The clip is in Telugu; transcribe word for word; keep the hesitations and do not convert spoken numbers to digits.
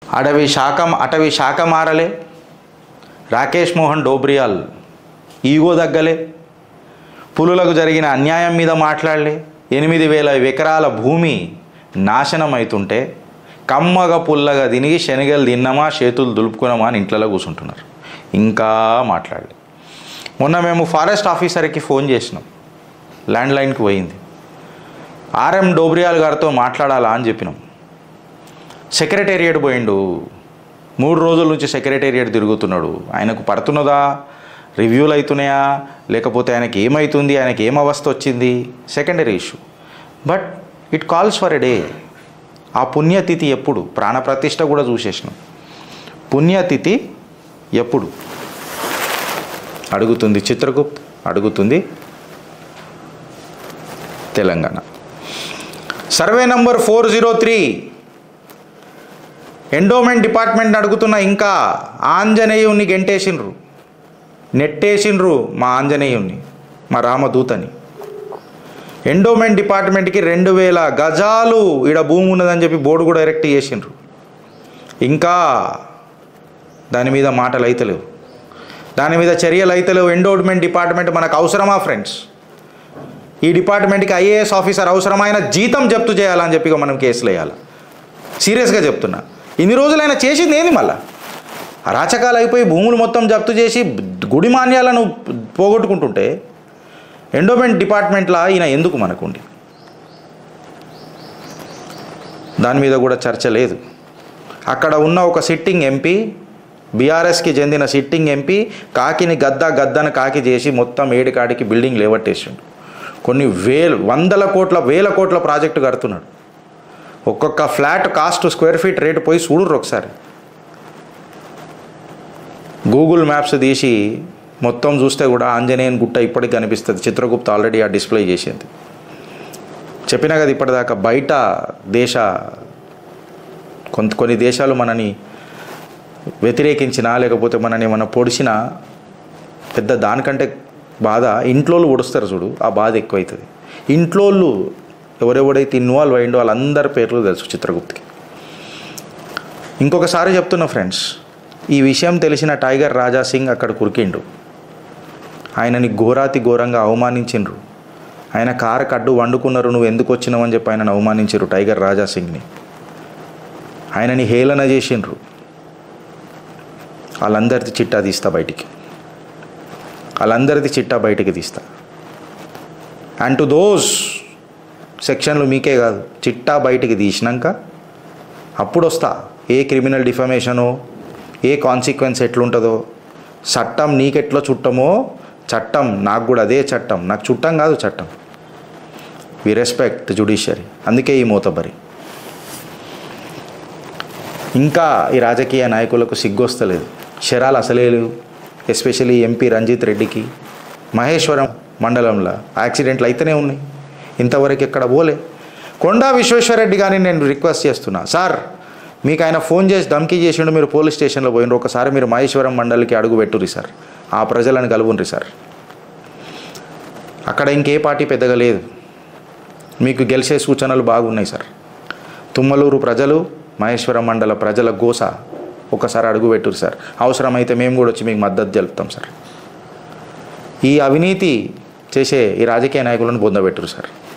అడవి శాఖ అటవీ శాఖ మారలే, రాకేష్ మోహన్ డోబ్రియాల్ ఈగో దగ్గలే, పులులకు జరిగిన అన్యాయం మీద మాట్లాడలే, ఎనిమిది వేల ఎకరాల భూమి నాశనం అవుతుంటే కమ్మగా పుల్లగా తినిగి శనగలు తిన్నామా చేతులు దులుపుకున్నామా అని ఇంట్లో కూర్చుంటున్నారు, ఇంకా మాట్లాడలే. మొన్న మేము ఫారెస్ట్ ఆఫీసర్కి ఫోన్ చేసినాం, ల్యాండ్ లైన్కి పోయింది, ఆర్ఎం డోబ్రియాల్ గారితో మాట్లాడాలా అని చెప్పినాం. సెక్రటేరియట్ పోయిండు, మూడు రోజుల నుంచి సెక్రటేరియట్ తిరుగుతున్నాడు. ఆయనకు పడుతున్నదా, రివ్యూలు అవుతున్నాయా, లేకపోతే ఆయనకి ఏమవుతుంది, ఆయనకి ఏం అవస్థ వచ్చింది, secondary issue. But it calls for a day. ఆ పుణ్యతిథి ఎప్పుడు? ప్రాణప్రతిష్ఠ కూడా చూసేసినాం. పుణ్యతిథి ఎప్పుడు అడుగుతుంది చిత్రగుప్త్, అడుగుతుంది Telangana. Survey number four zero three endowment department అడుగుతున్నా. ఇంకా ఆంజనేయుని గెంటేసిండ్రు, నెట్టేసిండ్రు మా ఆంజనేయుని, మా రామదూతని. ఎండోమెంట్ డిపార్ట్మెంట్కి రెండు వేల గజాలు ఈడ భూమి ఉన్నదని చెప్పి బోర్డు కూడా డైరెక్ట్ చేసిండ్రు. ఇంకా దాని మీద మాటలు అయితలేవు, దాని మీద చర్యలు అయితలేవు. ఎండోమెంట్ డిపార్ట్మెంట్ మనకు అవసరమా ఫ్రెండ్స్? ఈ డిపార్ట్మెంట్కి ఐఏఎస్ ఆఫీసర్ అవసరమైన జీతం జప్తు చేయాలని చెప్పి మనం కేసులు వేయాలి. సీరియస్గా చెప్తున్నా. ఇన్ని రోజులైనా చేసింది ఏంది? మళ్ళా అరాచకాలు అయిపోయి భూములు మొత్తం జప్తు చేసి గుడి మాన్యాలను పోగొట్టుకుంటుంటే ఎండోమెంట్ డిపార్ట్మెంట్లో ఈయన ఎందుకు మనకుండి? దాని మీద కూడా చర్చ లేదు. అక్కడ ఉన్న ఒక సిట్టింగ్ ఎంపీ, బీఆర్ఎస్కి చెందిన సిట్టింగ్ ఎంపీ కాకిని గద్ద గద్దను కాకి చేసి మొత్తం ఏడికాడికి బిల్డింగ్ లేవట్టేసిండు. కొన్ని వేలు వందల కోట్ల వేల కోట్ల ప్రాజెక్టు కడుతున్నాడు. ఒక్కొక్క flat cost square feet rate పోయి చూడరు ఒకసారి. గూగుల్ మ్యాప్స్ తీసి మొత్తం చూస్తే కూడా ఆంజనేయన్ గుట్ట ఇప్పటికి కనిపిస్తుంది. చిత్రగుప్త ఆల్రెడీ ఆ డిస్ప్లే చేసింది. చెప్పినా కదా ఇప్పటిదాకా, బయట దేశ కొంత కొన్ని దేశాలు మనని వ్యతిరేకించినా లేకపోతే మనని మన పొడిచినా పెద్ద దానికంటే బాధ ఇంట్లోళ్ళు పొడుస్తారు చూడు, ఆ బాధ ఎక్కువవుతుంది. ఇంట్లోళ్ళు ఎవరెవడైతే ఇన్వాల్వ్ అయ్యిండో వాళ్ళందరి పేర్లు తెలుసు చిత్రగుప్తకి. ఇంకొకసారి చెప్తున్నా ఫ్రెండ్స్, ఈ విషయం తెలిసిన టైగర్ రాజా సింగ్ అక్కడ కురికిండు. ఆయనని ఘోరాతి ఘోరంగా అవమానించిండ్రు. ఆయన కారు కడ్డు వండుకున్నారు, నువ్వు ఎందుకు వచ్చినావు అని చెప్పి ఆయనను అవమానించారు టైగర్ రాజా సింగ్ని. ఆయనని హేళన చేసిండ్రు. వాళ్ళందరిది చిట్టా తీస్తా బయటికి, వాళ్ళందరిది చిట్టా బయటికి తీస్తా. అండ్ టు దోస్ సెక్షన్లు మీకే కాదు, చిట్టా బయటికి తీసినాక అప్పుడు వస్తా. ఏ క్రిమినల్ డిఫమేషనో, ఏ కాన్సిక్వెన్స్ ఎట్లుంటుందో, చట్టం నీకెట్లో చుట్టమో చట్టం నాకు కూడా అదే చట్టం. నాకు చుట్టం కాదు చట్టం. We respect judiciary. అందుకే ఈ మోతబరి. ఇంకా ఈ రాజకీయ నాయకులకు సిగ్గొస్తలేదు, శరాలు అసలే లేవు. ఎస్పెషలీ ఎంపీ రంజిత్ రెడ్డికి మహేశ్వరం మండలంలో యాక్సిడెంట్లు అయితేనే ఉన్నాయి, ఇంతవరకు ఎక్కడ పోలే. కొండా విశ్వేశ్వరరెడ్డి కానీ నేను రిక్వెస్ట్ చేస్తున్నా, సార్ మీకు ఆయన ఫోన్ చేసి ధమ్కీ చేసిండు, మీరు పోలీస్ స్టేషన్లో పోయినరు, ఒకసారి మీరు మహేశ్వరం మండలికి అడుగు పెట్టుర్రి సార్, ఆ ప్రజలను కలుగుండ్రి సార్. అక్కడ ఇంకే పార్టీ పెద్దగా లేదు, మీకు గెలిచే సూచనలు బాగున్నాయి సార్. తుమ్మలూరు ప్రజలు, మహేశ్వరం మండల ప్రజల గోస ఒకసారి అడుగు పెట్టుర్రి సార్. అవసరమైతే మేము కూడా వచ్చి మీకు మద్దతు తెలుపుతాం సార్. ఈ అవినీతి చేసే ఈ రాజకీయ నాయకులను పొందబెట్టురు సార్.